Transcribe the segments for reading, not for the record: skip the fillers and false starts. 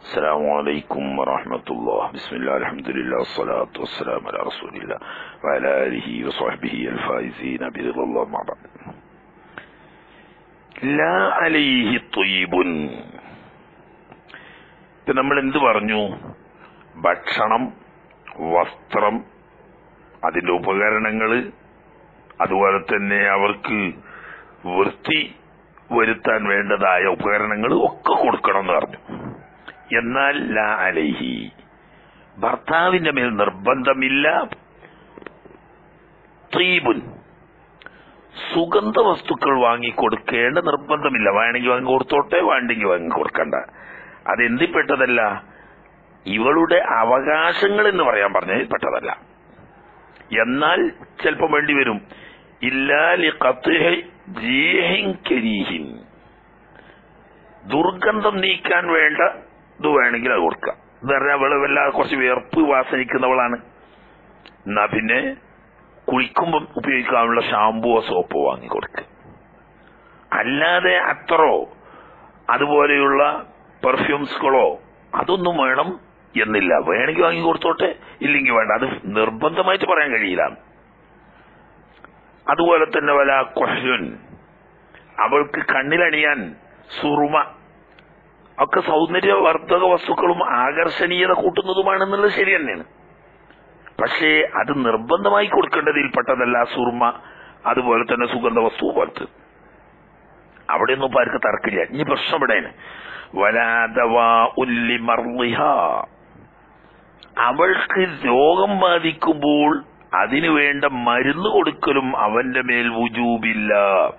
السلام عليكم ورحمة الله. بسم الله الحمد لله والصلاة والسلام على رسول الله وعلى آله وصحبه الفائزين برضا الله ما بعد. لا عليه طيب. നമ്മൾ എന്ത് പറഞ്ഞു? ഭക്ഷണം, വസ്ത്രം, അതിന്റെ ഉപകരണങ്ങൾ, അതുപോലെ തന്നെ അവർക്ക് വൃത്തി വരുത്താൻ വേണ്ടതായ ഉപകരണങ്ങൾ ഒക്കെ കൊടുക്കണം എന്ന് പറഞ്ഞു. എന്നാൽ ലാ അലൈഹി, ഭർത്താവിന്റെ മേൽ നിർബന്ധമില്ല. തീബുൻ, സുഗന്ധ വസ്തുക്കൾ വാങ്ങിക്കൊടുക്കേണ്ട നിർബന്ധമില്ല. വേണമെങ്കിൽ വാങ്ങി കൊടുത്തോട്ടെ, വേണ്ടെങ്കിൽ വാങ്ങി കൊടുക്കണ്ട. അതെന്തിൽപ്പെട്ടതല്ല? ഇവളുടെ അവകാശങ്ങൾ എന്ന് പറയാൻ പറഞ്ഞതിൽ പെട്ടതല്ല. എന്നാൽ ചിലപ്പോൾ വേണ്ടി വരും. ഇല്ലാ ലിഖത്ഇ ജീഹിൻ കരീഹിൻ, ദുർഗന്ധം നീക്കാൻ വേണ്ട ഇത് വേണമെങ്കിൽ അത് കൊടുക്കുക. എന്ന് പറഞ്ഞാൽ അവള് വല്ലാതെ കുറച്ച് വിയർപ്പ് വാസനിക്കുന്നവളാണ്, എന്നാ പിന്നെ കുളിക്കുമ്പം ഉപയോഗിക്കാനുള്ള ഷാമ്പുവോ സോപ്പോ വാങ്ങിക്കൊടുക്കുക. അല്ലാതെ അത്തറോ അതുപോലെയുള്ള പെർഫ്യൂംസുകളോ അതൊന്നും വേണം എന്നില്ല. വേണമെങ്കിൽ വാങ്ങി കൊടുത്തോട്ടെ, ഇല്ലെങ്കിൽ വേണ്ട. അത് നിർബന്ധമായിട്ട് പറയാൻ കഴിയില്ല. അതുപോലെ തന്നെ വല കൊഹ്ലുൻ, അവൾക്ക് കണ്ണിലണിയാൻ സുറുമ ഒക്കെ സൗന്ദര്യവർദ്ധക വസ്തുക്കളും ആകർഷണീയത കൂട്ടുന്നതുമാണെന്നുള്ളത് ശരി തന്നെയാണ്. പക്ഷേ അത് നിർബന്ധമായി കൊടുക്കേണ്ടതിൽപ്പെട്ടതല്ല സുറുമ, അതുപോലെ തന്നെ സുഗന്ധ വസ്തു പോലത്തെ. അവിടെയൊന്നും ഇപ്പൊ ആർക്ക് തർക്കില്ല. ഇനി പ്രശ്നം ഇവിടെയാണ്. അവൾക്ക് രോഗം ബാധിക്കുമ്പോൾ അതിനു വേണ്ട മരുന്ന് കൊടുക്കലും അവന്റെ മേൽ വുജൂബില്ല.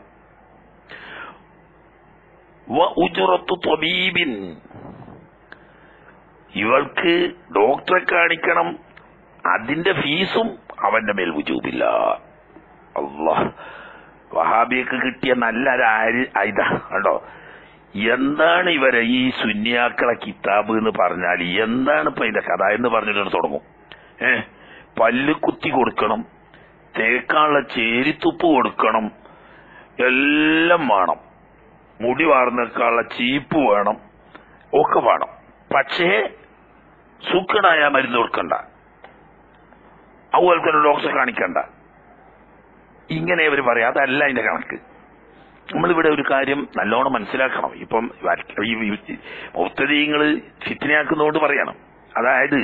ഇവൾക്ക് ഡോക്ടറെ കാണിക്കണം, അതിന്റെ ഫീസും അവന്റെ മേൽ വുജൂബില്ല. അല്ലാഹ്, വഹാബിയക്ക് കിട്ടിയ നല്ലൊരു ഇതാ കണ്ടോ. എന്താണ് ഇവരെ ഈ സുന്നിയാക്കളെ കിതാബ് എന്ന് പറഞ്ഞാൽ എന്താണ് ഇപ്പൊ ഇതിന്റെ കഥ എന്ന് പറഞ്ഞിട്ട് തുടങ്ങും. പല്ല് കുത്തി കൊടുക്കണം, തേക്കാനുള്ള ചേരിത്തുപ്പ് കൊടുക്കണം, എല്ലാം വേണം. മുടി വാർന്നേക്കാനുള്ള ചീപ്പ് വേണം, ഒക്കെ വേണം. പക്ഷേ സുഖനായ മരുന്ന് കൊടുക്കണ്ട, അതുപോലെ തന്നെ ഡോക്ടറെ കാണിക്കണ്ട. ഇങ്ങനെ ഇവർ പറയാം. അതല്ല അതിന്റെ കണക്ക്. നമ്മളിവിടെ ഒരു കാര്യം നല്ലോണം മനസ്സിലാക്കണം. ഇപ്പം ഈ മുബ്തദീങ്ങൾ ഫിത്നയാക്കുന്നതുകൊണ്ട് പറയണം. അതായത്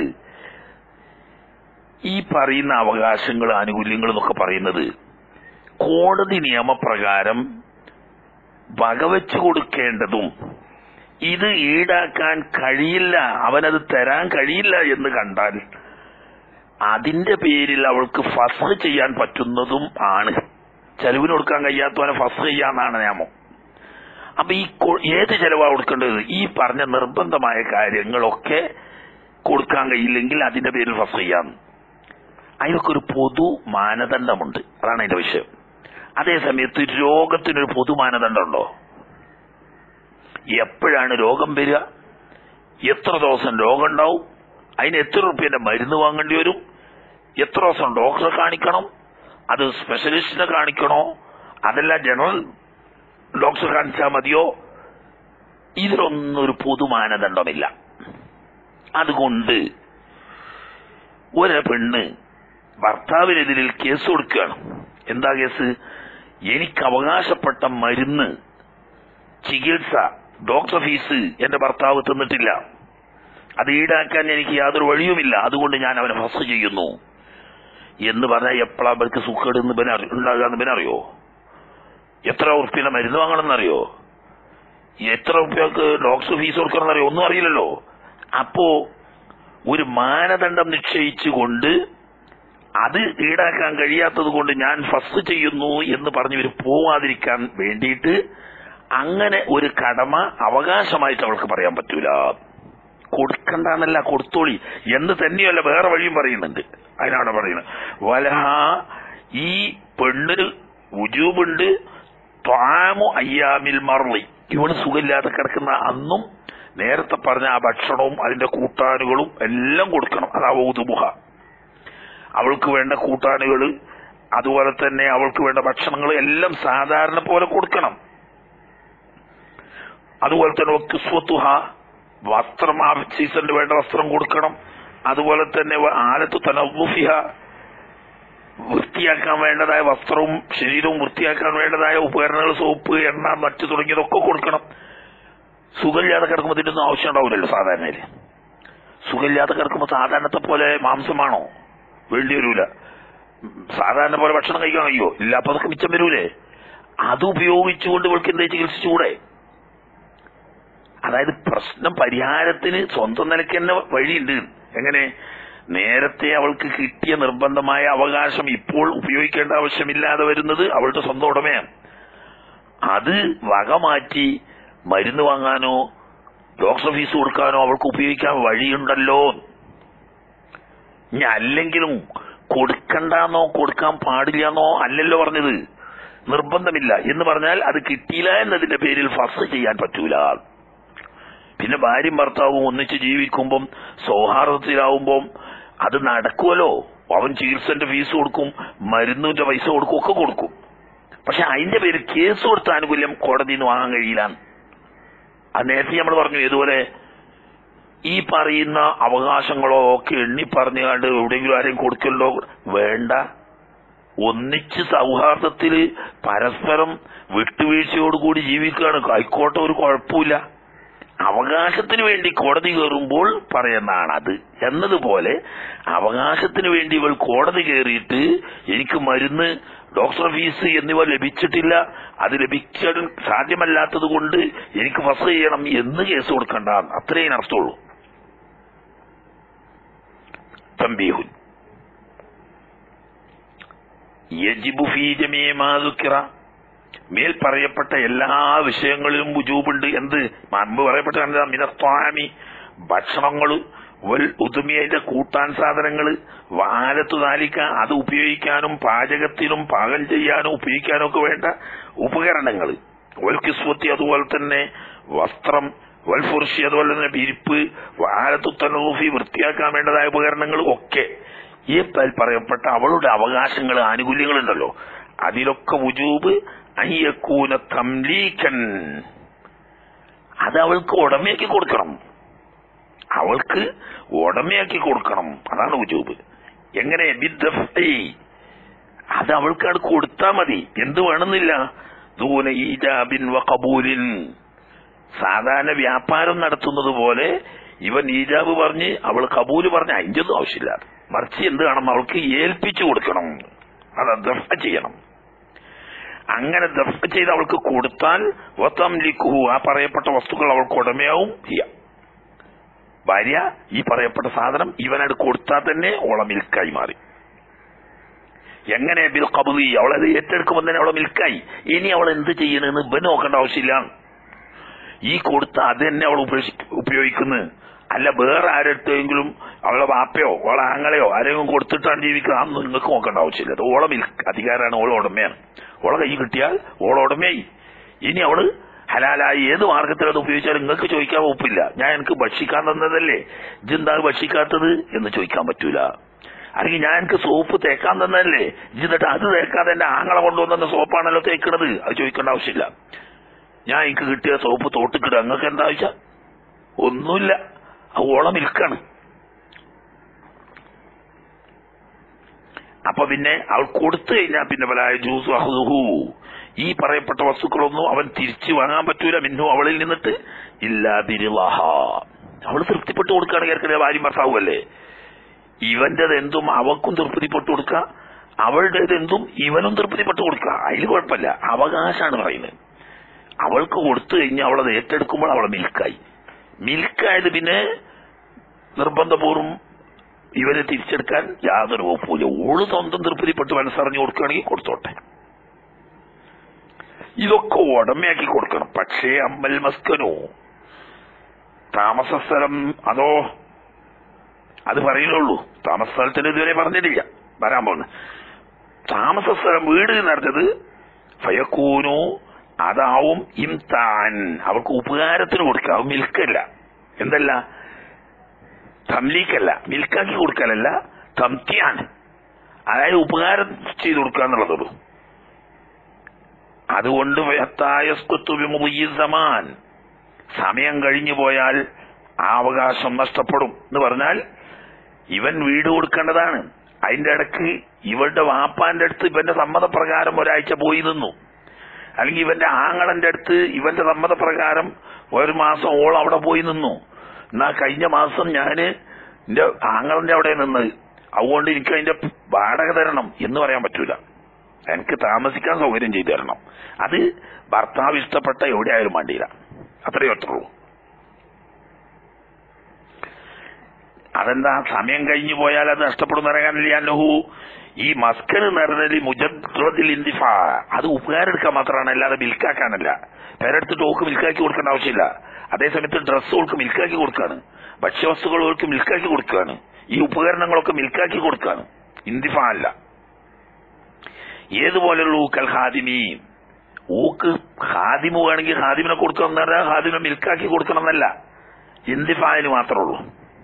ഈ പറയുന്ന അവകാശങ്ങൾ, ആനുകൂല്യങ്ങൾ എന്നൊക്കെ പറയുന്നത് കോടതി നിയമപ്രകാരം വകവെച്ചു കൊടുക്കേണ്ടതും ഇത് ഈടാക്കാൻ കഴിയില്ല, അവനത് തരാൻ കഴിയില്ല എന്ന് കണ്ടാൽ അതിന്റെ പേരിൽ അവൾക്ക് ഫസ്ഖ് ചെയ്യാൻ പറ്റുന്നതും ആണ്. ചെലവിന് കൊടുക്കാൻ കഴിയാത്തവനെ ഫസ്ഖ് ചെയ്യാന്നാണ് നിയമം. അപ്പൊ ഈ ഏത് ചെലവാ കൊടുക്കേണ്ടത്? ഈ പറഞ്ഞ നിർബന്ധമായ കാര്യങ്ങളൊക്കെ കൊടുക്കാൻ കഴിയില്ലെങ്കിൽ അതിന്റെ പേരിൽ ഫസ്ഖ് ചെയ്യാന്ന്. അതിനൊക്കെ ഒരു പൊതു മാനദണ്ഡമുണ്ട്. അതാണ് അതിന്റെ വിഷയം. അതേസമയത്ത് രോഗത്തിനൊരു പൊതു മാനദണ്ഡമുണ്ടോ? എപ്പോഴാണ് രോഗം വരിക, എത്ര ദിവസം രോഗം ഉണ്ടാവും, അതിന് എത്ര റുപ്യന്റെ മരുന്ന് വാങ്ങേണ്ടി വരും, എത്ര ദിവസം ഡോക്ടറെ കാണിക്കണം, അത് സ്പെഷ്യലിസ്റ്റിനെ കാണിക്കണോ, അതല്ല ജനറൽ ഡോക്ടറെ കാണിച്ചാൽ മതിയോ? ഇതിലൊന്നും ഒരു പൊതു മാനദണ്ഡമില്ല. അതുകൊണ്ട് ഒരു പെണ്ണ് ഭർത്താവിനെതിരിൽ കേസ് കൊടുക്കുകയാണ്. എന്താ കേസ്? എനിക്ക് അവകാശപ്പെട്ട മരുന്ന്, ചികിത്സ, ഡോക്ടർ ഫീസ് എന്റെ ഭർത്താവ് തന്നിട്ടില്ല, അത് ഈടാക്കാൻ എനിക്ക് യാതൊരു വഴിയുമില്ല, അതുകൊണ്ട് ഞാൻ അവനെ ഫസ്ഖ് ചെയ്യുന്നു എന്ന് പറഞ്ഞാൽ എപ്പോഴാ അവർക്ക് സുഖേട് ഉണ്ടാകാന്ന് പിന്നറിയോ? എത്ര ഉറുപ്പിയുടെ മരുന്ന് വാങ്ങണമെന്നറിയോ? എത്ര ഉറുപ്പ്യക്ക് ഡോക്ടർ ഫീസ് കൊടുക്കണമെന്നറിയോ? ഒന്നും അറിയില്ലല്ലോ. അപ്പോ ഒരു മാനദണ്ഡം നിശ്ചയിച്ചുകൊണ്ട് അത് ഈടാക്കാൻ കഴിയാത്തത് കൊണ്ട് ഞാൻ ഫസ്ഖ് ചെയ്യുന്നു എന്ന് പറഞ്ഞ് ഇവർ പോവാതിരിക്കാൻ വേണ്ടിയിട്ട് അങ്ങനെ ഒരു കടമ അവകാശമായിട്ട് അവൾക്ക് പറയാൻ പറ്റൂല. കൊടുക്കണ്ടെന്നല്ല, കൊടുത്തോളി എന്ന് തന്നെയല്ല, വേറെ വഴിയും പറയുന്നുണ്ട്. അതിനാണ് പറയുന്നത് വലഹ, ഈ പെണ്ണിന് വുജൂബുണ്ട്. ത്വാമു അയ്യാമിൽ മർളി, ഇവള് സുഖമില്ലാതെ കിടക്കുന്ന അന്നും നേരത്തെ പറഞ്ഞ ആ ഭക്ഷണവും അതിന്റെ കൂട്ടാനുകളും എല്ലാം കൊടുക്കണം. അതാ വുദുബുഹ, അവൾക്ക് വേണ്ട കൂട്ടാനുകൾ, അതുപോലെ തന്നെ അവൾക്ക് വേണ്ട ഭക്ഷണങ്ങൾ എല്ലാം സാധാരണ പോലെ കൊടുക്കണം. അതുപോലെ തന്നെ കിസ്വത്തുഹ, വസ്ത്രം ആ സീസണിന് വേണ്ട വസ്ത്രം കൊടുക്കണം. അതുപോലെ തന്നെ ആലത്തു തനവുഫിഹ, വൃത്തിയാക്കാൻ വേണ്ടതായ വസ്ത്രവും ശരീരവും വൃത്തിയാക്കാൻ വേണ്ടതായ ഉപകരണങ്ങൾ, സോപ്പ്, എണ്ണ, മറ്റു തുടങ്ങിയതൊക്കെ കൊടുക്കണം. സുഖമില്ലാതെ കിടക്കുമ്പോൾ ഇതിനൊന്നും ആവശ്യം ഉണ്ടാവില്ലല്ലോ. സാധാരണയിൽ സുഖമില്ലാതെ കിടക്കുമ്പോൾ സാധാരണത്തെ പോലെ മാംസമാണോ? വേണ്ടി വരൂല. സാധാരണ പോലെ ഭക്ഷണം കഴിക്കാൻ കഴിയോ? ഇല്ല. അപ്പൊ അതൊക്കെ മിച്ചം വരൂലേ? അത് ഉപയോഗിച്ചുകൊണ്ട് ഇവൾക്ക് എന്താ ചികിത്സിച്ചുകൂടെ? അതായത് പ്രശ്നം പരിഹാരത്തിന് സ്വന്തം നിലയ്ക്ക് തന്നെ വഴിയുണ്ട്. എങ്ങനെ? നേരത്തെ അവൾക്ക് കിട്ടിയ നിർബന്ധമായ അവകാശം ഇപ്പോൾ ഉപയോഗിക്കേണ്ട ആവശ്യമില്ലാതെ വരുന്നത് അവളുടെ സ്വന്തം ഉടമയാണ്. അത് വക മാറ്റി മരുന്ന് വാങ്ങാനോ ഡോക്ടർ ഫീസ് കൊടുക്കാനോ അവൾക്ക് ഉപയോഗിക്കാൻ വഴിയുണ്ടല്ലോ. ഇനി അല്ലെങ്കിലും കൊടുക്കണ്ടെന്നോ കൊടുക്കാൻ പാടില്ലെന്നോ അല്ലല്ലോ പറഞ്ഞത്. നിർബന്ധമില്ല എന്ന് പറഞ്ഞാൽ അത് കിട്ടിയില്ല എന്നതിന്റെ പേരിൽ ഫസ് ചെയ്യാൻ പറ്റൂല. പിന്നെ ഭാര്യയും ഭർത്താവും ഒന്നിച്ച് ജീവിക്കുമ്പം സൗഹാർദ്ദത്തിലാവുമ്പം അത് നടക്കുമല്ലോ. അവൻ ചികിത്സന്റെ ഫീസ് കൊടുക്കും, മരുന്നിന്റെ പൈസ കൊടുക്കും, ഒക്കെ കൊടുക്കും. പക്ഷെ അതിന്റെ പേര് കേസ് കൊടുത്ത ആനുകൂല്യം കോടതിയിൽ നിന്ന് വാങ്ങാൻ കഴിയില്ല. അത് നേരത്തെ നമ്മൾ പറഞ്ഞു. ഇതുപോലെ ഈ പറയുന്ന അവകാശങ്ങളോ ഒക്കെ എണ്ണി പറഞ്ഞുകൊണ്ട് എവിടെയെങ്കിലും ആരെയും കൊടുക്കല്ലോ വേണ്ട. ഒന്നിച്ച് സൗഹാർദ്ദത്തില് പരസ്പരം വിട്ടുവീഴ്ചയോടുകൂടി ജീവിക്കുകയാണ്. ആയിക്കോട്ടെ, ഒരു കുഴപ്പമില്ല. അവകാശത്തിന് വേണ്ടി കോടതി കയറുമ്പോൾ പറയുന്നതാണത്. എന്നതുപോലെ അവകാശത്തിന് വേണ്ടി ഇവൾ കോടതി കയറിയിട്ട് എനിക്ക് മരുന്ന്, ഡോക്ടർ ഫീസ് എന്നിവ ലഭിച്ചിട്ടില്ല, അത് ലഭിക്കാൻ സാധ്യമല്ലാത്തത് കൊണ്ട് എനിക്ക് ഫസ് ചെയ്യണം എന്ന് കേസ് കൊടുക്കണ്ട. അത്രയും അർത്ഥമുള്ളൂ. തംബീഹുൻ യജിബു ഫീ ജമീഇ മാ ദുക്കിറ, മേൽ പറയപ്പെട്ട എല്ലാ വിഷയങ്ങളിലും വുജൂബുണ്ട്. എന്ത്? മുമ്പ് പറയപ്പെട്ട മിനത്വാമി, ഭക്ഷണങ്ങള്, വൽ ഉദുമിയന്റെ കൂട്ടാൻ സാധനങ്ങള്, വാലത്തു താലിക്ക, അത് ഉപയോഗിക്കാനും പാചകത്തിനും പാകം ചെയ്യാനും ഉപയോഗിക്കാനും ഒക്കെ വേണ്ട ഉപകരണങ്ങൾ, വൽ കിസ്വത്തി, അതുപോലെ തന്നെ വസ്ത്രം, വൽ ഫുർഷി, അതുപോലെ തന്നെ വിരിപ്പ്, വാലത്തു തനൂഫി, വൃത്തിയാക്കാൻ വേണ്ടതായ ഉപകരണങ്ങൾ ഒക്കെ ഈ പറയപ്പെട്ട അവളുടെ അവകാശങ്ങൾ, ആനുകൂല്യങ്ങളുണ്ടല്ലോ, അതിലൊക്കെ വുജൂബ് അയ്യക്കൂന തംലീകൻ, അത് അവൾക്ക് ഉടമയാക്കി കൊടുക്കണം. അവൾക്ക് ഉടമയാക്കി കൊടുക്കണം. അതാണ് വുജൂബ്. എങ്ങനെ? ബിദ്ദഫ്ഇ, അത് അവൾക്ക് അത് കൊടുത്താൽ മതി. എന്ത് വേണമെന്നില്ല. ദൂന ഈജാബിൻ വഖബൂലിൻ, സാധാരണ വ്യാപാരം നടത്തുന്നത് പോലെ ഇവൻ ഈജാബ് പറഞ്ഞ് അവൾ കബൂല് പറഞ്ഞ് അതിന്റെ ഒന്നും ആവശ്യമില്ല. മറിച്ച് എന്ത് വേണം? അവൾക്ക് ഏൽപ്പിച്ചു കൊടുക്കണം. അത് ദഫ്അ ചെയ്യണം. അങ്ങനെ ദഫ്അ ചെയ്ത് അവൾക്ക് കൊടുത്താൽ വതംലിക്കുഹു, ആ പറയപ്പെട്ട വസ്തുക്കൾ അവൾക്ക് ഉടമയാവും ചെയ്യാം. ഭാര്യ ഈ പറയപ്പെട്ട സാധനം ഇവനോട് കൊടുത്താൽ തന്നെ ഓളെ മിൽക്കായി മാറി. എങ്ങനെ? ബിൽ ഖബ്ലി, അവളത് ഏറ്റെടുക്കുമ്പോൾ തന്നെ അവളെ മിൽക്കായി. ഇനി അവൾ എന്ത് ചെയ്യണമെന്ന് ഇവൻ നോക്കേണ്ട ആവശ്യമില്ല. ഈ കൊടുത്ത അത് തന്നെ അവൾ ഉപയോഗിക്കുന്നത്. അല്ല വേറെ ആരെടുത്തെങ്കിലും അവളെ വാപ്പയോ അവളെ ആങ്ങളെയോ ആരെങ്കിലും കൊടുത്തിട്ടാണ് ജീവിക്കുക, അതൊന്നും നിങ്ങൾക്ക് നോക്കേണ്ട ആവശ്യമില്ല. അത് ഓളെ അധികാരമാണ്, ഓളെ ഉടമയാണ്. ഓളെ കൈ കിട്ടിയാൽ ഓളെ ഉടമയായി. ഇനി അവള് ഹലാലായി ഏത് മാർഗത്തിൽ അത് ഉപയോഗിച്ചാലും നിങ്ങൾക്ക് ചോദിക്കാൻ വകുപ്പില്ല. ഞാൻ എനിക്ക് ഭക്ഷിക്കാൻ തന്നതല്ലേ, ഇജെന്താ ഭക്ഷിക്കാത്തത് എന്ന് ചോദിക്കാൻ പറ്റൂല. അല്ലെങ്കിൽ ഞാൻ എനിക്ക് സോപ്പ് തേക്കാൻ തന്നതല്ലേ, ഇജെന്നിട്ട് അത് തേക്കാതെ എന്റെ ആങ്ങളെ കൊണ്ടുവന്ന സോപ്പാണല്ലോ തേക്കണത്, അത് ചോദിക്കേണ്ട ആവശ്യമില്ല. ഞാൻ എനിക്ക് കിട്ടിയ സോപ്പ് തോട്ടിക്കിട, നിങ്ങൾക്ക് എന്താ വെച്ചാ ഒന്നുമില്ല. ഓളം മിൽക്കാണ്. അപ്പൊ പിന്നെ അവൾ കൊടുത്തു കഴിഞ്ഞാൽ പിന്നെ വലായ ജ്യൂസ് അഹ്ദുഹു, ഈ പറയപ്പെട്ട വസ്തുക്കളൊന്നും അവൻ തിരിച്ചു വാങ്ങാൻ പറ്റൂല. മിന്നു, അവളിൽ നിന്നിട്ട് ഇല്ലാ ബിരിളഹ, അവൾ തൃപ്തിപ്പെട്ട് കൊടുക്കുകയാണ്. കേൾക്കണേ ഭാര്യ ഭർത്താവുമല്ലേ, ഇവന്റേത് എന്തും അവൾക്കും തൃപ്തിപ്പെട്ട് കൊടുക്കുക, അവളുടേത് എന്തും ഇവനും തൃപ്തിപ്പെട്ട് കൊടുക്കുക. അതിൽ കുഴപ്പമില്ല. അവകാശമാണ് പറയുന്നത്. അവൾക്ക് കൊടുത്തു കഴിഞ്ഞാൽ അവളത് ഏറ്റെടുക്കുമ്പോൾ അവളെ മിൽക്കായി. മിൽക്കായത് പിന്നെ നിർബന്ധപൂർവ്വം ഇവരെ തിരിച്ചെടുക്കാൻ യാതൊരു വകുപ്പില്ല. ഓള് സ്വന്തം തൃപ്തിപ്പെട്ട് മനസ്സറിഞ്ഞു കൊടുക്കുകയാണെങ്കിൽ കൊടുത്തോട്ടെ. ഇതൊക്കെ ഉടമയാക്കി കൊടുക്കണം. പക്ഷേ അമ്മൽ മസ്കനോ, താമസ സ്ഥലം, അതോ അത് പറയുന്നുള്ളൂ. താമസ സ്ഥലത്തിന് ഇതുവരെ പറഞ്ഞിട്ടില്ല, വരാൻ പോകുന്നു. താമസ സ്ഥലം വീട് നടത്തത് ഫയക്കൂനു, അതാവും ഇംതാൻ, അവർക്ക് ഉപകാരത്തിന് കൊടുക്കുക. അത് മിൽക്കല്ല, എന്തല്ല, തംലീക്കല്ല, മിൽക്കാക്കി കൊടുക്കലല്ല, തംതിയാണ്. അതായത് ഉപകാരം ചെയ്തു കൊടുക്കുക എന്നുള്ളതുള്ളൂ. അതുകൊണ്ട് സമയം കഴിഞ്ഞു പോയാൽ ആ അവകാശം നഷ്ടപ്പെടും എന്ന് പറഞ്ഞാൽ ഇവൻ വീട് കൊടുക്കേണ്ടതാണ്. അതിന്റെ ഇടയ്ക്ക് ഇവളുടെ വാപ്പാന്റെ അടുത്ത് ഇവന്റെ സമ്മതപ്രകാരം ഒരാഴ്ച പോയി നിന്നു, അല്ലെങ്കിൽ ഇവന്റെ ആങ്ങളന്റെ അടുത്ത് ഇവന്റെ സമ്മതപ്രകാരം ഒരു മാസം ഓളം അവിടെ പോയി നിന്നു. എന്നാ കഴിഞ്ഞ മാസം ഞാന് എന്റെ ആങ്ങളന്റെ അവിടെ നിന്നത്, അതുകൊണ്ട് എനിക്ക് അതിന്റെ വാടക തരണം എന്ന് പറയാൻ പറ്റൂല. എനിക്ക് താമസിക്കാൻ സൗകര്യം ചെയ്തു തരണം. അത് ഭർത്താവ് ഇഷ്ടപ്പെട്ട എവിടെ ആയാലും വേണ്ടിയില്ല, അത്രയേ ഒത്തുള്ളൂ. അതെന്താ സമയം കഴിഞ്ഞു പോയാൽ അത് നഷ്ടപ്പെടുന്ന അറിയാനില്ലഹു. ഈ മസ്കന് നിറഞ്ഞ മുജദ്ദിൽ ഇന്തിഫാ, അത് ഉപകാരം എടുക്കാൻ മാത്രമാണ്, അല്ലാതെ മിൽക്കാക്കാനല്ല. പേരെടുത്തിട്ട് ഓക്ക് മിൽക്കാക്കി കൊടുക്കേണ്ട ആവശ്യമില്ല. അതേസമയത്ത് ഡ്രസ്സുകൾക്ക് മിൽക്കാക്കി കൊടുക്കാണ്, ഭക്ഷ്യവസ്തുക്കൾക്ക് മിൽക്കാക്കി കൊടുക്കുകയാണ്, ഈ ഉപകരണങ്ങളൊക്കെ മിൽക്കാക്കി കൊടുക്കാണ്, ഇന്തിഫാ അല്ല. ഏതുപോലെയുള്ള ഊക്കൽ ഹാദിമി, ഊക്ക് ഹാദിമു വേണമെങ്കിൽ ഹാദിമിനെ കൊടുക്കണം എന്ന് പറഞ്ഞാൽ ഹാദിമിനെ മിൽക്കാക്കി കൊടുക്കണം എന്നല്ല, ഇന്തിഫായിന് മാത്രമേ ഉള്ളൂ.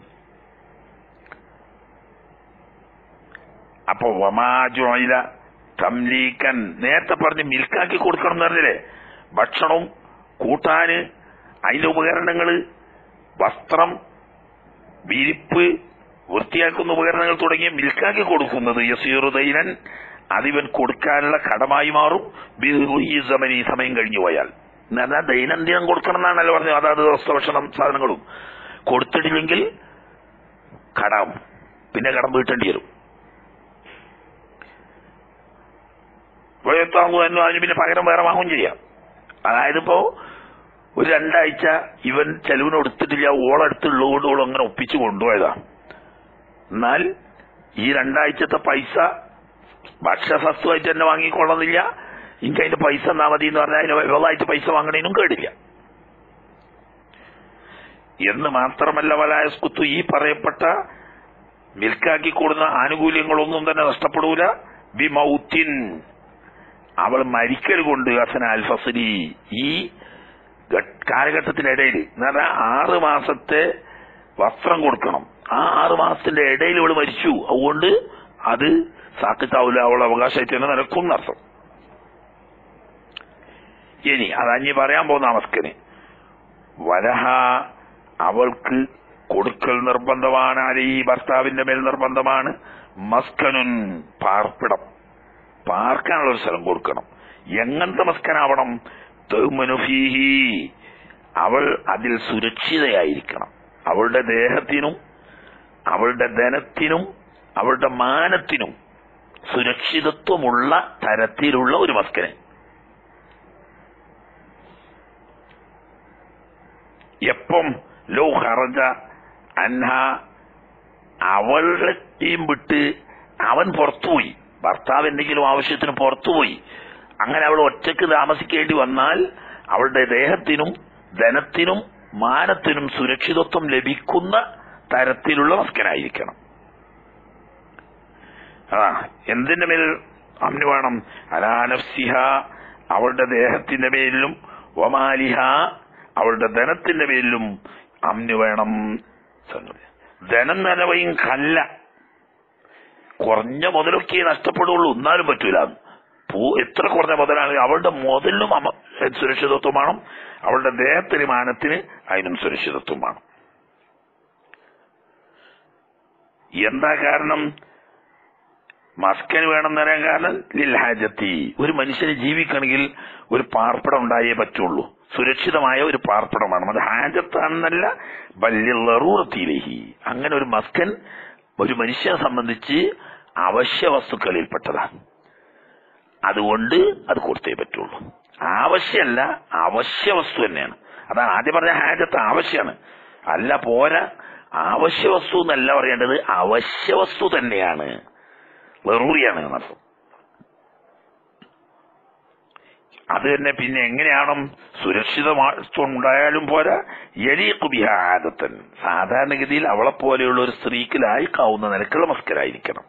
അപ്പൊ വമാജുഇല തംലീക്കൻ, നേരത്തെ പറഞ്ഞ് മിൽക്കാക്കി കൊടുക്കണം എന്ന് പറഞ്ഞില്ലേ, ഭക്ഷണം, കൂട്ടാന്, അതിന്റെ ഉപകരണങ്ങള്, വസ്ത്രം, വിരിപ്പ്, വൃത്തിയാക്കുന്ന ഉപകരണങ്ങൾ തുടങ്ങിയ മിൽക്കാക്കി കൊടുക്കുന്നത് യസീറുദൈനൻ, അതിവൻ കൊടുക്കാനുള്ള കടമായി മാറും. ഈ സമയം കഴിഞ്ഞു പോയാൽ എന്ന് പറഞ്ഞാൽ ദൈനംദിനം കൊടുക്കണം എന്നാണല്ലോ പറഞ്ഞു. അതാത് ദിവസത്തെ ഭക്ഷണം സാധനങ്ങളും കൊടുത്തിട്ടില്ലെങ്കിൽ കടം, പിന്നെ കടം വീട്ടേണ്ടി വരും. അതിന് പിന്നെ പകരം വേറെ വാങ്ങുകയും ചെയ്യാം. അതായത് ഇപ്പോ ഒരു 2 ആഴ്ച ഇവൻ ചെലവിന് കൊടുത്തിട്ടില്ല, ഓളെടുത്തുള്ളതുകൊണ്ട് ഓൾ അങ്ങനെ ഒപ്പിച്ചു കൊണ്ടുപോയതാ. എന്നാൽ ഈ 2 ആഴ്ചത്തെ പൈസ ഭക്ഷ്യവസ്തുവായിട്ട് തന്നെ വാങ്ങിക്കൊള്ളുന്നില്ല, എനിക്ക് അതിന്റെ പൈസ എന്നാ മതി എന്ന് പറഞ്ഞാൽ അതിന് വെള്ളമായിട്ട് പൈസ വാങ്ങണേനും കേടില്ല. എന്ന് മാത്രമല്ല വലായസ്കുത്തു, ഈ പറയപ്പെട്ട മിൽക്കാക്കി കൂടുന്ന ആനുകൂല്യങ്ങളൊന്നും തന്നെ നഷ്ടപ്പെടൂല. ബിമൗത്തിൻ, അവൾ മരിക്കൽ കൊണ്ട് അസന അൽ ഫസ്ലി, ഈ കാലഘട്ടത്തിനിടയിൽ എന്ന് പറഞ്ഞാൽ 6 മാസത്തെ വസ്ത്രം കൊടുക്കണം. ആ 6 മാസത്തിന്റെ ഇടയിൽ ഇവള് മരിച്ചു, അതുകൊണ്ട് അത് സാക്കിത്താവൂല, അവളുടെ അവകാശമായിട്ട് തന്നെ നടക്കും എന്നർത്ഥം. ഇനി അതഞ്ഞ് പറയാൻ പോകുന്ന മസ്കന് വലഹ, അവൾക്ക് കൊടുക്കൽ നിർബന്ധമാണ്. ഈ ഭർത്താവിന്റെ മേൽ നിർബന്ധമാണ്. മസ്കനുൻ, പാർപ്പിടം, പാർക്കാനുള്ള ഒരു സ്ഥലം കൊടുക്കണം. എങ്ങനത്തെ മസ്കനാവണം? തൗമനുഫീഹി, അവൾ അതിൽ സുരക്ഷിതയായിരിക്കണം. അവളുടെ ദേഹത്തിനും അവളുടെ ധനത്തിനും അവളുടെ മാനത്തിനും സുരക്ഷിതത്വമുള്ള തരത്തിലുള്ള ഒരു മസ്കന്. എപ്പം ലോ ഖറജ അൻഹ, അവളുടെയും വിട്ട് അവൻ പുറത്തുപോയി, ഭർത്താവ് എന്തെങ്കിലും ആവശ്യത്തിന് പുറത്തുപോയി, അങ്ങനെ അവൾ ഒറ്റയ്ക്ക് താമസിക്കേണ്ടി വന്നാൽ അവളുടെ ദേഹത്തിനും ധനത്തിനും മാനത്തിനും സുരക്ഷിതത്വം ലഭിക്കുന്ന തരത്തിലുള്ള മസ്കനായിരിക്കണം. എന്തിന്റെ മേൽ അമ്ന് വേണം? അലാ നഫ്സിഹ, അവളുടെ ദേഹത്തിന്റെ മേലിലും, വമാലിഹ, അവളുടെ ധനത്തിന്റെ മേലിലും അമ്ന് വേണം. ധനം നനവയും കല്ല, കുറഞ്ഞ മുതലൊക്കെ നഷ്ടപ്പെടുള്ളൂ, എന്നാലും പറ്റൂല. എത്ര കുറഞ്ഞ മുതലാണെങ്കിൽ അവളുടെ മുതലിനും സുരക്ഷിതത്വം വേണം, അവളുടെ ദേഹത്തിന് മാനത്തിന് അതിനും സുരക്ഷിതത്വം വേണം. എന്താ കാരണം? മസ്കന് വേണം പറയാൻ കാരണം ലിൽ ഹാജത്തി, ഒരു മനുഷ്യന് ജീവിക്കണമെങ്കിൽ ഒരു പാർപ്പിടം ഉണ്ടായേ പറ്റുള്ളൂ, സുരക്ഷിതമായ ഒരു പാർപ്പിടം വേണം. അത് ഹാജത്താണെന്നല്ല, ബല്യറൂറത്തിലേഹി, അങ്ങനെ ഒരു മസ്കൻ ഒരു മനുഷ്യനെ സംബന്ധിച്ച് അവശ്യ വസ്തുക്കളിൽപ്പെട്ടതാണ്. അതുകൊണ്ട് അത് കൊടുത്തേ പറ്റുള്ളൂ. ആവശ്യമല്ല, അവശ്യ വസ്തു തന്നെയാണ്. അതാണ് ആദ്യം പറഞ്ഞ ഹാജത്ത് ആവശ്യമാണ്, അല്ല പോരാ, ആവശ്യ വസ്തു എന്നല്ല പറയേണ്ടത്, അവശ്യ വസ്തു തന്നെയാണ്, വെറൂറിയാണ് എന്നർത്ഥം. അത് തന്നെ. പിന്നെ എങ്ങനെയാണോ സുരക്ഷിതത്വം ഉണ്ടായാലും പോരാ, യലീഖു ബിഹാ ആദത്തൻ, സാധാരണഗതിയിൽ അവളെ പോലെയുള്ള ഒരു സ്ത്രീക്ക് ലായിക്കാവുന്ന നിലക്കുള്ള മസ്കരായിരിക്കണം.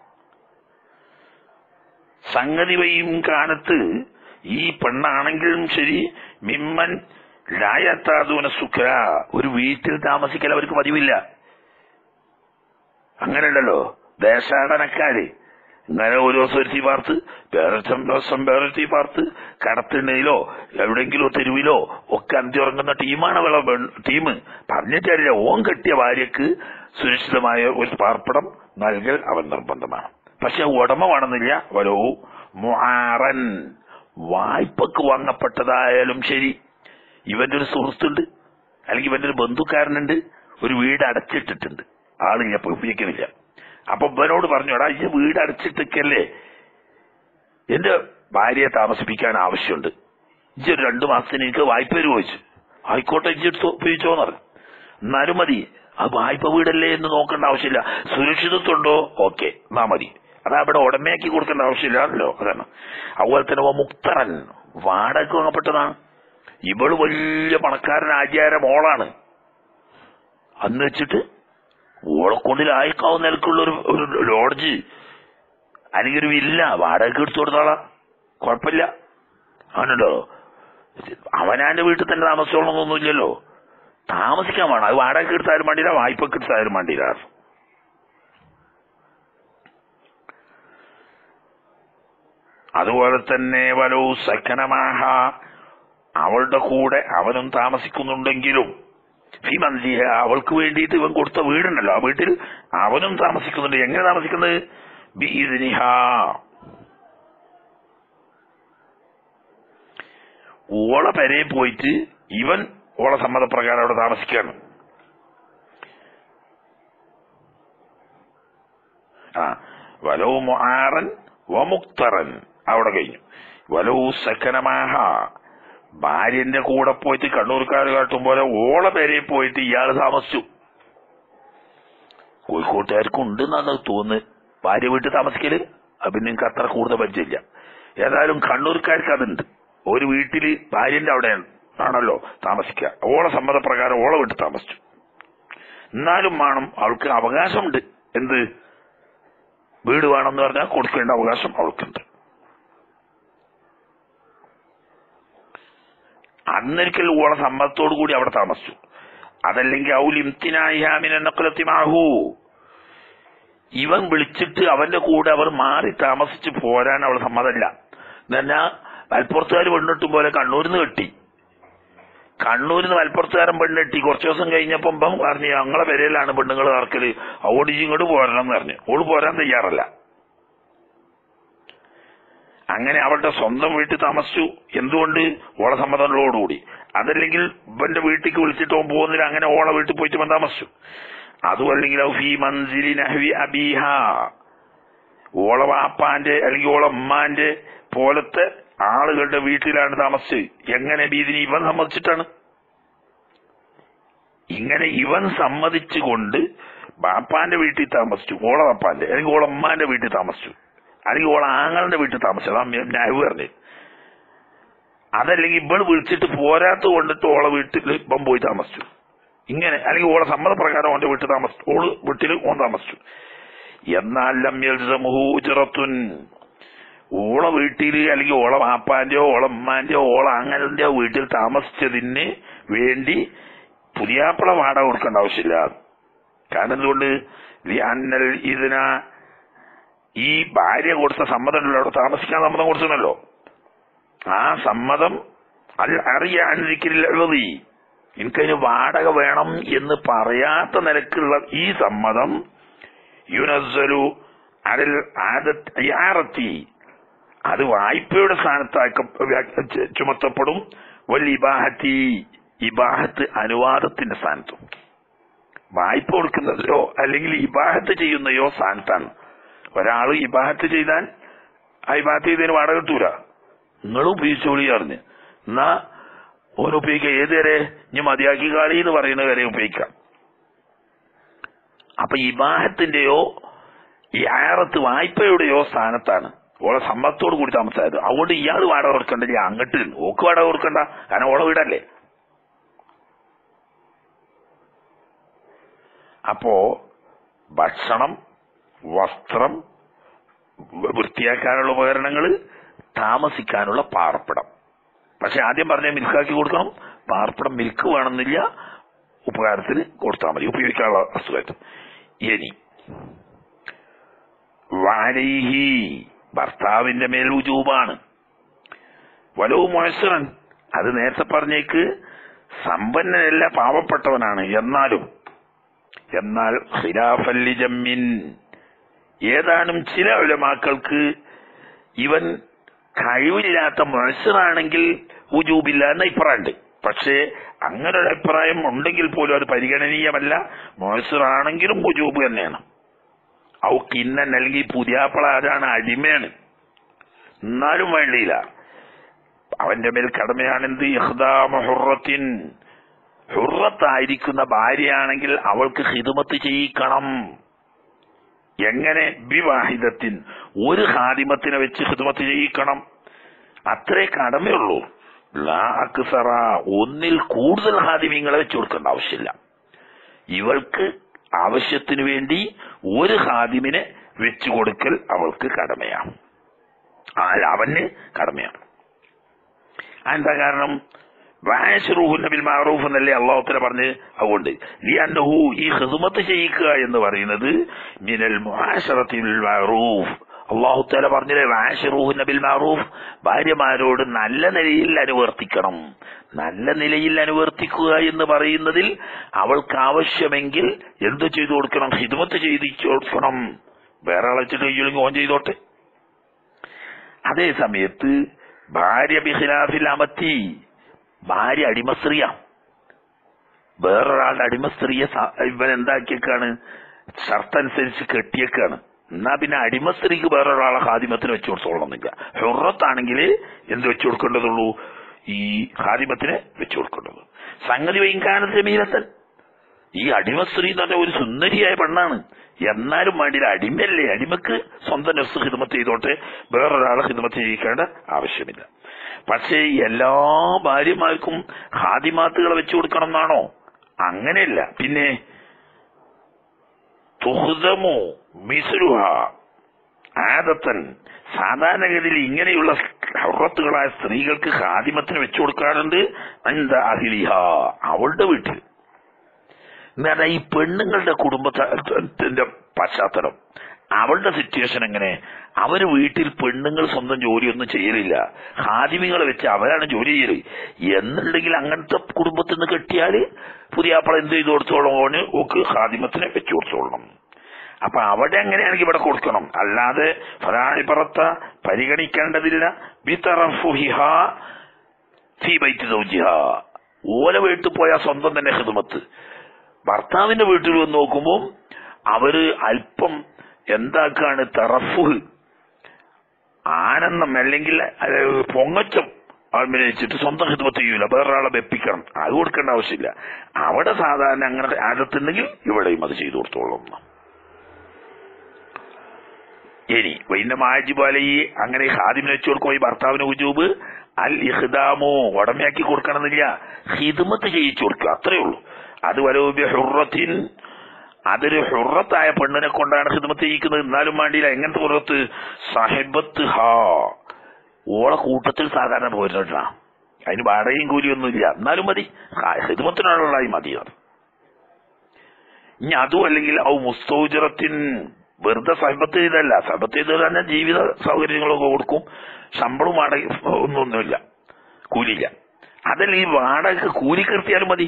സംഗതി വയും കാലത്ത് ഈ പെണ്ണാണെങ്കിലും ശരി, മിമ്മൻ ലായത്താദൂന സുഖ, ഒരു വീട്ടിൽ താമസിക്കൽ അവർക്ക് പതിവില്ല. അങ്ങനെയുണ്ടല്ലോ ദേശാടനക്കാര്, ഇങ്ങനെ ഒരു ദിവസം ഒരുത്തി പാർത്ത് വേറൊരുത്തി പാർത്ത് കടത്തിണ്ണയിലോ എവിടെയെങ്കിലും തെരുവിലോ ഒക്കെ അന്തി ഉറങ്ങുന്ന ടീമാണ് അവളെ ടീം. പറഞ്ഞിട്ടറിയില്ല, ഓൻ കെട്ടിയ ഭാര്യക്ക് സുരക്ഷിതമായ ഒരു പാർപ്പിടം നൽകൽ അവൻ നിർബന്ധമാണ്. പക്ഷെ ഉടമ വേണമെന്നില്ല. വലോ മുആറൻ, വായ്പക്ക് വാങ്ങപ്പെട്ടതായാലും ശരി. ഇവന്റെ ഒരു സുഹൃത്തുണ്ട്, അല്ലെങ്കിൽ ഇവന്റെ ഒരു ബന്ധുക്കാരനുണ്ട്, ഒരു വീട് അടച്ചിട്ടിട്ടുണ്ട്, ആളില്ല, ഉപയോഗിക്കുന്നില്ല. അപ്പൊ ഇവനോട് പറഞ്ഞോടാ, ഈ വീട് അടച്ചിട്ടൊക്കെയല്ലേ എന്റെ ഭാര്യയെ താമസിപ്പിക്കാൻ ആവശ്യമുണ്ട്, ഇജ്ജ് ഒരു 2 മാസത്തിന് എനിക്ക് വായ്പ ചോദിച്ചു. ആയിക്കോട്ടെ, ഇജ്ജ് ഉപയോഗിച്ചോന്ന് പറഞ്ഞു. എന്നാലും മതി, ആ വായ്പ വീടല്ലേ എന്ന് നോക്കേണ്ട ആവശ്യമില്ല. സുരക്ഷിതത്വമുണ്ടോ? ഓക്കെ, എന്നാ മതി. അതാ ഇവിടെ ഉടമയാക്കി കൊടുക്കേണ്ട ആവശ്യമില്ലല്ലോ. അതാണ്. അതുപോലെ തന്നെ മുക്തറൻ, വാടക വാങ്ങപ്പെട്ടതാണ്. ഇവള് വലിയ പണക്കാരൻ ആചാര മോളാണ്. അന്ന് വെച്ചിട്ട് ഓളെ കൊണ്ടിലായിക്കാവുന്ന നിലക്കുള്ള ഒരു ലോഡ്ജ് അല്ലെങ്കിൽ ഒരു വില്ല വാടക എടുത്തു കൊടുത്താളാ, കുഴപ്പമില്ല. അവനുണ്ടോ അവനാന്റെ വീട്ടിൽ തന്നെ താമസിച്ചോളണമെന്നൊന്നുമില്ലല്ലോ, താമസിക്കാൻ വേണം. അത് വാടക എടുത്താലും വേണ്ടിയില്ല, വായ്പക്ക് എടുത്താലും വേണ്ടിയില്ല. അതുപോലെ തന്നെ വലോ സക്കനമാഹ, അവളുടെ കൂടെ അവനും താമസിക്കുന്നുണ്ടെങ്കിലും ഫിമൻസിഹ, അവൾക്ക് വേണ്ടിയിട്ട് ഇവൻ കൊടുത്ത വീടുണ്ടല്ലോ, ആ വീട്ടിൽ അവനും താമസിക്കുന്നുണ്ട്. എങ്ങനെ താമസിക്കുന്നത്? ബിഇദ്നിഹ, ഓളെ പെരയിൽ പോയിട്ട് ഇവൻ ഓളെ സമ്മതപ്രകാരം അവിടെ താമസിക്കുകയാണ്. വലോ മുആറൻ വമുക്തറൻ, അവിടെ കഴിഞ്ഞു. വലോ സക്കനമാഹ, ഭാര്യന്റെ കൂടെ പോയിട്ട് കണ്ണൂർക്കാർ കാട്ടും പോലെ ഓളെ പെരയിൽ പോയിട്ട് ഇയാള് താമസിച്ചു. കോഴിക്കോട്ടുകാർക്ക് ഉണ്ടെന്നാണ് തോന്നുന്നത് ഭാര്യ വീട്ടിൽ താമസിക്കല്. അത് നിങ്ങൾക്ക് അത്ര കൂടുതൽ പരിചയമില്ല. ഏതായാലും കണ്ണൂർക്കാർക്ക് അതുണ്ട്. ഒരു വീട്ടില് ഭാര്യന്റെ അവിടെ ആണല്ലോ താമസിക്കുക. ഓളെ സമ്മതപ്രകാരം ഓളെ വീട്ടിൽ താമസിച്ചു. എന്നാലും വേണം, അവൾക്ക് അവകാശമുണ്ട്. എന്ത്? വീട് വേണമെന്ന് പറഞ്ഞാൽ കൊടുക്കേണ്ട അവകാശം അവൾക്കുണ്ട്. അന്നൊരിക്കൽ ഓളെ സമ്മതത്തോടു കൂടി അവിടെ താമസിച്ചു. അതല്ലെങ്കിൽ ഔലിംതിനാഹു, ഇവൻ വിളിച്ചിട്ട് അവന്റെ കൂടെ അവർ മാറി താമസിച്ച് പോരാൻ അവൾ സമ്മതമല്ല. എന്നാ മലപ്പുറത്തുകാർ പെണ്ണിട്ടും പോലെ കണ്ണൂരിൽ നിന്ന് കെട്ടി. കണ്ണൂരിൽ നിന്ന് മലപ്പുറത്തുകാരൻ പെണ്ണെട്ടി. കുറച്ചു ദിവസം കഴിഞ്ഞപ്പം പറഞ്ഞു, ഞങ്ങളെ പെരയിലാണ് പെണ്ണുങ്ങൾ നടക്കല്, അതുകൊണ്ട് ഇങ്ങോട്ട് പോരണം എന്ന് പറഞ്ഞു. ഓള് പോരാൻ തയ്യാറല്ല. അങ്ങനെ അവളുടെ സ്വന്തം വീട്ടിൽ താമസിച്ചു. എന്തുകൊണ്ട്? ഓളെ സമ്മതങ്ങളോടുകൂടി. അതല്ലെങ്കിൽ ഇവന്റെ വീട്ടിലേക്ക് വിളിച്ചിട്ട് ഓൻ പോകുന്നില്ല, അങ്ങനെ ഓളെ വീട്ടിൽ പോയിട്ട് ഇവൻ താമസിച്ചു. അതുമല്ലെങ്കിൽ ഓളെ വാപ്പാന്റെ അല്ലെങ്കിൽ ഓളെ ഉമ്മാന്റെ പോലത്തെ ആളുകളുടെ വീട്ടിലാണ് താമസിച്ചത്. എങ്ങനെ? ബീദിനി, ഇവൻ സമ്മതിച്ചിട്ടാണ്. ഇങ്ങനെ ഇവൻ സമ്മതിച്ചുകൊണ്ട് ബാപ്പാന്റെ വീട്ടിൽ താമസിച്ചു, ഓളെ വാപ്പാന്റെ അല്ലെങ്കിൽ ഓളെ ഉമ്മാന്റെ വീട്ടിൽ താമസിച്ചു, അല്ലെങ്കിൽ ഓളെ ആങ്ങളുടെ വീട്ടിൽ താമസിച്ചത്. ഞാൻ പറഞ്ഞു. അതല്ലെങ്കിൽ ഇവൾ വിളിച്ചിട്ട് പോരാത്ത കൊണ്ടിട്ട് ഓളെ വീട്ടിൽ ഇപ്പം പോയി താമസിച്ചു. ഇങ്ങനെ അല്ലെങ്കിൽ ഓളെ സമ്മതപ്രകാരം ഓന്റെ വീട്ടിൽ താമസിച്ചു, ഓള് വീട്ടിൽ ഓൻ താമസിച്ചു. എന്നാൽ ഓളെ വീട്ടിൽ അല്ലെങ്കിൽ ഓളെ വാപ്പാന്റെയോ ഓളെ ഉമ്മാന്റെയോ ഓളെ ആങ്ങളുടെയോ വീട്ടിൽ താമസിച്ചതിന് വേണ്ടി പുതിയാപ്പള വാടക കൊടുക്കേണ്ട ആവശ്യമില്ല. കാരണം എന്തുകൊണ്ട്? ഇതിന ഈ ഭാര്യ കൊടുത്ത സമ്മതം ഉണ്ടല്ലോ, അവിടെ താമസിക്കാൻ സമ്മതം കൊടുക്കുന്നല്ലോ, ആ സമ്മതം അറിയാണ്ടിരിക്കില്ല. എനിക്കതിന് വാടക വേണം എന്ന് പറയാത്ത നിലക്കുള്ള ഈ സമ്മതം യുനസ്സലു അരൽ ആദത്തി, അത് വായ്പയുടെ സ്ഥാനത്ത് ചുമത്തപ്പെടും. ഇബാഹത്തി, ഇബാഹത്ത് അനുവാദത്തിന്റെ സ്ഥാനത്തും. വായ്പ കൊടുക്കുന്നതിലോ അല്ലെങ്കിൽ ഇബാഹത്ത് ചെയ്യുന്നയോ സ്ഥാനത്താണ്. ഒരാള് ഇബാഹത്ത് ചെയ്താൽ ആ ഇബാഹത്ത് ചെയ്തതിന് വാടക കിട്ടൂല. നിങ്ങളും ഉപയോഗിച്ചോളി അറിഞ്ഞ് എന്നാ ഓന് ഉപയോഗിക്കാം. ഏതുവരെ? ഇനി മതിയാക്കി കാളി എന്ന് പറയുന്ന വരെ ഉപയോഗിക്കാം. അപ്പൊ ഇബാഹത്തിന്റെയോ ഈ ആറത്ത് വായ്പയുടെയോ സ്ഥാനത്താണ് ഓളെ സമ്മതത്തോട് കൂടി താമസായത്. അതുകൊണ്ട് ഇയാൾ വാടക കൊടുക്കണ്ടില്ല, അങ്ങോട്ട് ഓക്ക് വാടക കൊടുക്കണ്ട, കാരണം ഓളെ വീടല്ലേ. അപ്പോ ഭക്ഷണം, വസ്ത്രം, വൃത്തിയാക്കാനുള്ള ഉപകരണങ്ങൾ, താമസിക്കാനുള്ള പാർപ്പിടം. പക്ഷെ ആദ്യം പറഞ്ഞ മിൽക്കാക്കി കൊടുക്കണം. പാർപ്പിടം മിൽക്ക് വേണമെന്നില്ല, ഉപകാരത്തിന് കൊടുത്താൽ മതി, ഉപയോഗിക്കാനുള്ള വസ്തുവായിട്ട്. ഇനി വഅലൈഹി ഭർത്താവിന്റെ മേൽ വുജൂബാണ്. വലോ മുഅസ്സറൻ അത് നേരത്തെ പറഞ്ഞേക്ക് സമ്പന്നനല്ല പാവപ്പെട്ടവനാണ്. എന്നാൽ ഖിലാഫൻ ലിജമ്മിൻ ഏതാനും ചില ഉലമാക്കൾക്ക് ഇവൻ കഴിവില്ലാത്ത മുഅസ്സറാണെങ്കിൽ വുജൂബില്ല എന്ന അഭിപ്രായമുണ്ട്. പക്ഷേ അങ്ങനെ ഒരു അഭിപ്രായം ഉണ്ടെങ്കിൽ പോലും അത് പരിഗണനീയമല്ല. മുഅസ്സറാണെങ്കിലും വുജൂബ് തന്നെയാണ്. ഔ കിന്നൻ അല്ലെങ്കിൽ പുതിയാപ്പള ആരാണ്, അടിമയാണ്, എന്നാലും വേണ്ടിയില്ല, അവന്റെ മേൽ കടമയാണെന്ത് ഇഖ്ദാമു ഹുറത്തിൻ ഹുറത്തായിരിക്കുന്ന ഭാര്യയാണെങ്കിൽ അവൾക്ക് ഖിദ്മത്ത് ചെയ്യിക്കണം. എങ്ങനെ? ബിവാഹിദത്തിൻ ഒരു ഖാദിമത്തിനെ വെച്ച് ഖിദ്മത്ത് ചെയ്യിക്കണം. അത്രേ കടമയുള്ളൂ. ലാ അക്സറ ഒന്നിൽ കൂടുതൽ ഖാദിമീങ്ങളെ വെച്ചു കൊടുക്കേണ്ട ആവശ്യമില്ല. ഇവൾക്ക് ആവശ്യത്തിന് വേണ്ടി ഒരു ഖാദിമിനെ വെച്ചു കൊടുക്കൽ അവൾക്ക് കടമയാണ്, അവന് കടമയാണ്. എന്താ കാരണം? വഅശ്റുഹുന്ന ബിൽ മഅറൂഫ് എന്നല്ലേ അല്ലാഹു തആല പറഞ്ഞ്. അതുകൊണ്ട് ലിഅന്നഹു ഈ ഖിദ്മത്ത് ചെയ്യിക്കുക എന്ന് പറയുന്നത് മിനൽ മുആശറത്തി ബിൽ മഅറൂഫ്. അല്ലാഹു തആല പറഞ്ഞില്ലേ വഅശ്റുഹുന്ന ബിൽ മഅറൂഫ്, ഭാര്യമാരോട് നല്ല നിലയിൽ അനുവർത്തിക്കണം. നല്ല നിലയിൽ അനുവർത്തിക്കുക എന്ന് പറയുന്നതിൽ അവൾക്ക് ആവശ്യമെങ്കിൽ എന്ത് ചെയ്തു കൊടുക്കണം? ഖിദ്മത്ത് ചെയ്യിച്ചു കൊടുക്കണം. വേറെ ആളെ വെച്ചിട്ട് കഴിയില്ലെങ്കിൽ ഓൻ ചെയ്തോട്ടെ. അതേ സമയത്ത് ഭാര്യ ബിഖിലാഫിൽ അമത്തി, ഭാര്യ അടിമസ്ത്രീയ, വേറൊരാളുടെ അടിമസ്ത്രീയെ ഇവൻ എന്താക്കിയേക്കാണ്? ഷർത്തനുസരിച്ച് കെട്ടിയേക്കാണ്. എന്നാ പിന്നെ അടിമസ്ത്രീക്ക് വേറൊരാളെ ഖാദിമത്തിന് വെച്ചു കൊടുത്തോളണമെന്നില്ല. ഹുറത്താണെങ്കിൽ എന്ത് വെച്ചു കൊടുക്കേണ്ടതുള്ളൂ? ഈ ഖാദിമത്തിന് വെച്ചു കൊടുക്കേണ്ടത്. സംഗതി വൈകാന ജമീലത്തൻ, ഈ അടിമസ്ത്രീ എന്ന് പറഞ്ഞ ഒരു സുന്ദരിയായ പെണ്ണാണ്, എന്നാലും വേണ്ടിയില്ല, അടിമയല്ലേ, അടിമക്ക് സ്വന്തം നഫ്സ് ഖിദ്മത്ത് ചെയ്തോട്ടെ, വേറൊരാളെ ഖിദ്മത്ത് ചെയ്യിക്കേണ്ട ആവശ്യമില്ല. പക്ഷേ എല്ലാ ഭാര്യമാർക്കും ഖാദിമാത്തുകളെ വെച്ചു കൊടുക്കണം എന്നാണോ? അങ്ങനെയല്ല. പിന്നെ തുഹ്ദമു മിസ്ലുഹ ആദത്തൻ, സാധാരണഗതിയിൽ ഇങ്ങനെയുള്ള ഹുറത്തുകളായ സ്ത്രീകൾക്ക് ഖാദിമത്തിന് വെച്ചു കൊടുക്കാറുണ്ട്. എന്താ അഹ്ലിഹ, അവളുടെ വീട്ടിൽ. എന്നാ ഈ പെണ്ണുങ്ങളുടെ കുടുംബത്തിന്റെ പശ്ചാത്തലം, അവളുടെ സിറ്റുവേഷൻ എങ്ങനെ? അവര് വീട്ടിൽ പെണ്ണുങ്ങൾ സ്വന്തം ജോലിയൊന്നും ചെയ്യലില്ല, ഖാദിമികളെ വെച്ച് അവരാണ് ജോലി ചെയ്യല്. എന്നുണ്ടെങ്കിൽ അങ്ങനത്തെ കുടുംബത്തിൽ നിന്ന് കെട്ടിയാല് പുതിയാപ്പള എന്ത് ചെയ്ത് കൊടുത്തോളം, ഓന് ഓക്ക് ഖാദിമത്തിനെ വെച്ചു കൊടുത്തോളണം. അപ്പൊ അവിടെ എങ്ങനെയാണെങ്കിൽ ഇവിടെ കൊടുക്കണം, അല്ലാതെ ഫലാനിപ്പുറത്ത പരിഗണിക്കേണ്ടതില്ല. ബിതറഫുഹിഹാ ഫീ ബൈത്തി സൗജിഹാ, ഓല വീട്ടിൽ പോയാൽ സ്വന്തം തന്നെ ഖിദ്മത്ത്. ഭർത്താവിന്റെ വീട്ടിൽ വന്ന് നോക്കുമ്പോൾ അവര് അല്പം എന്താക്കാണ്? തറഫുഹ്, ആനന്ദം അല്ലെങ്കിൽ പൊങ്ങച്ചം അഭിനയിച്ചിട്ട് സ്വന്തം ഖിദ്മത്ത് ചെയ്യൂല, വേറൊരാളെ വെപ്പിക്കണം. അത് കൊടുക്കേണ്ട ആവശ്യമില്ല. അവിടെ സാധാരണ അങ്ങനെ ആദത്തുണ്ടെങ്കിൽ ഇവിടെയും അത് ചെയ്തു കൊടുത്തോളും. ഇനി വൈന്റെ മാജിബാലി അങ്ങനെ ഖാദിമിനെ വെച്ചു കൊടുക്കുമ്പോൾ ഈ ഭർത്താവിന് വുജൂബ് അൽ ഇഖ്ദാമോ, ഉടമയാക്കി കൊടുക്കണമെന്നില്ല, ഖിദ്മത്ത് ചെയ്യിച്ചു കൊടുക്കുക, അത്രേ ഉള്ളൂ. അത് വലൂബി ഹുറത്തിൻ, അതൊരു ഹുറത്തായ പെണ്ണിനെ കൊണ്ടാണ് ഖിദ്മത്ത് ചെയ്യിക്കുന്നത്. എന്നാലും വേണ്ടിയില്ല. എങ്ങനത്തെ ഹുറത്ത്? സാഹിബത്ത് ഹാ, ഓളെ കൂട്ടത്തിൽ സാധാരണ പോരുന്നിട്ടാ, അതിന് വാടകയും കൂലിയൊന്നുമില്ല, എന്നാലും മതി, ഖിദ്മത്തിനുള്ളതായി മതി. ഇനി അതും അല്ലെങ്കിൽ ഔ മുസ്തൗജറത്തിൻ, വെറുതെ സഹബത്ത് ചെയ്തല്ല, സഹബത്ത് ചെയ്ത് തന്നെ ജീവിത സൗകര്യങ്ങളൊക്കെ കൊടുക്കും, ശമ്പളം വാടക ഒന്നുമില്ല, കൂലിയില്ല. അതല്ല ഈ വാടക കൂലിക്കെടുത്തിയാലും മതി.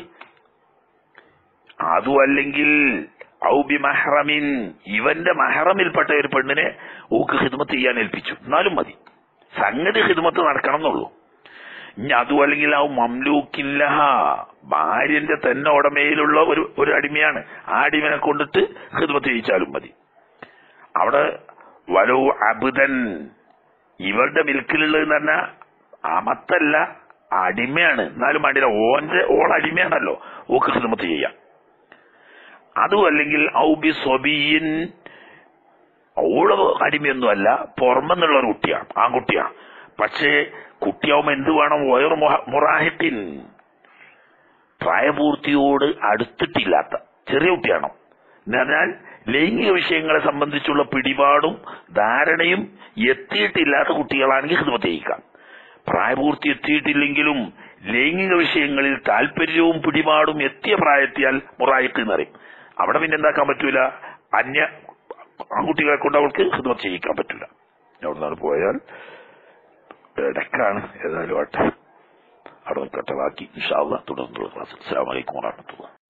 അതും അല്ലെങ്കിൽ ഔബി മഹ്റമിൻ, ഇവന്റെ മഹ്റമിൽപ്പെട്ട ഒരു പെണ്ണിനെ ഓക്ക് ഖിദ്മത്ത് ചെയ്യാൻ ഏൽപ്പിച്ചു, എന്നാലും മതി. സംഗതി ഖിദ്മത്ത് നടക്കണം എന്നുള്ളൂ. ഇനി അതും അല്ലെങ്കിൽ ഔ മംലൂക്കില്ലഹ, ഭാര്യന്റെ തന്നെ ഉടമയിലുള്ള ഒരു അടിമയാണ്, ആ അടിമനെ കൊണ്ടിട്ട് ഖിദ്മത്ത് ചെയ്യിച്ചാലും മതി. അവിടെ വലോ അബ്ദൻ, ഇവരുടെ മിൽക്കിലുള്ളതെന്ന് പറഞ്ഞാൽ അമത്തല്ല, അടിമയാണ്, എന്നാലും വേണ്ടില്ല, ഓൾ അടിമയാണല്ലോ, ഓക്ക് ഖിദ്മത്ത് ചെയ്യാം. അതും അല്ലെങ്കിൽ ഔബി സ്വബിയിൻ, ഓള് അടിമയൊന്നും അല്ല, പുറമെന്നുള്ള ഒരു കുട്ടിയാണ്, ആൺകുട്ടിയാണ്. പക്ഷേ കുട്ടിയാവുമ്പോ എന്ത് വേണം? വയർ മുറാഹിത്തിൻ, പ്രായപൂർത്തിയോട് അടുത്തിട്ടില്ലാത്ത ചെറിയ കുട്ടിയാണ്. എന്ന് പറഞ്ഞാൽ ലൈംഗിക വിഷയങ്ങളെ സംബന്ധിച്ചുള്ള പിടിപാടും ധാരണയും എത്തിയിട്ടില്ലാത്ത കുട്ടികളാണെങ്കിൽ ഖിദ്മത്ത് ചെയ്യിക്കാം. പ്രായപൂർത്തി എത്തിയിട്ടില്ലെങ്കിലും ലൈംഗിക വിഷയങ്ങളിൽ താല്പര്യവും പിടിപാടും എത്തിയ പ്രായത്തിയാൽ മുറാഹിത്ത് എന്ന് പറയും. അവിടെ പിന്നെ എന്താക്കാൻ പറ്റൂല, അന്യ ആൺകുട്ടികളെ കൊണ്ട് അവൾക്ക് ഖിദ്മത്ത് ചെയ്യിക്കാൻ പറ്റില്ല. അവിടെ നിന്നാണ് പോയാൽ ഇടക്കാണ്. ഏതായാലും ആട്ടെ, അവിടെ നിൽക്കട്ടെ. ബാക്കി ഇൻഷാ അല്ലാഹ് തുടർന്നുള്ള ക്ലാസ്. അസ്സലാമു അലൈക്കും വറഹ്മത്തുള്ളാഹി.